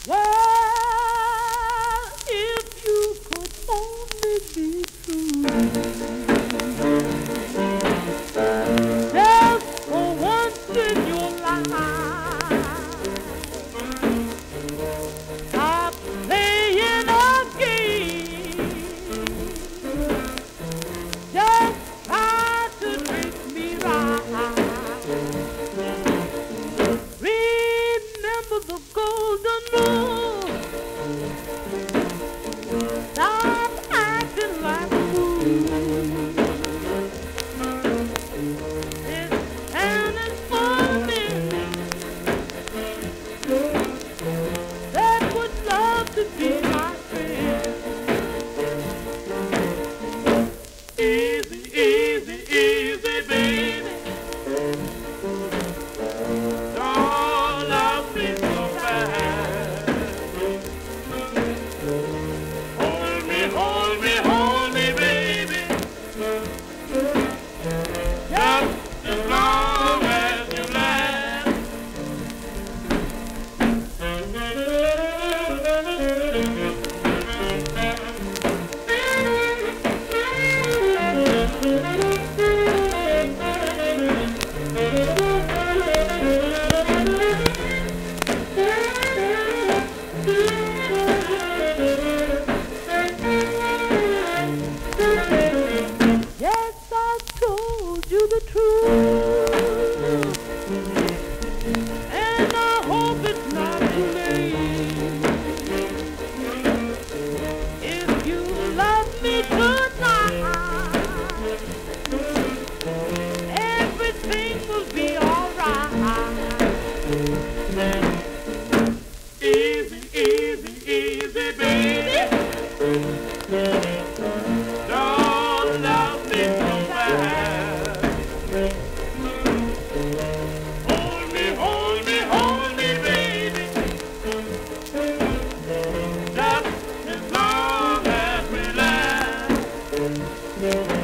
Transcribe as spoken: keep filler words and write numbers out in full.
Well, if you could only be true, just for once in your life, stop playing a game. Just try to treat me right. Remember the golden rule. Stop acting like a fool. This town is full of men that would love to be my friend. Easy, easy, easy, baby. Don't love me so bad. Hold me, hold me, hold me, baby. Just as long as you last. Yes, I told you the truth, and I hope it's not too late. If you love me tonight, everything will be alright. Easy, easy, easy, baby. Don't love me so bad. Hold me, hold me, hold me, baby. Just as long as we last.